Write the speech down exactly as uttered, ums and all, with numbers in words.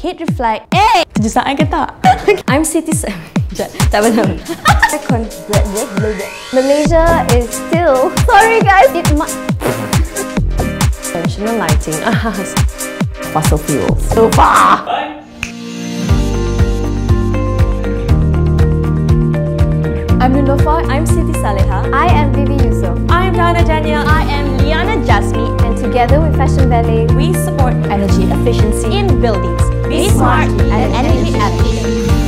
heat reflect. Eh! Tujuh saat ke tak? I'm Siti Saleha. Tak benar. Malaysia is still... Sorry guys, it might... Conventional lighting. Fossil fuels. So far! I'm Neelofa. I'm Siti Saleha. I am Vivy Yusof. I'm Danielle. I am Liyana Jasmay. And together with Fashion Ballet, we support energy efficiency in buildings. Be smart and energy efficient.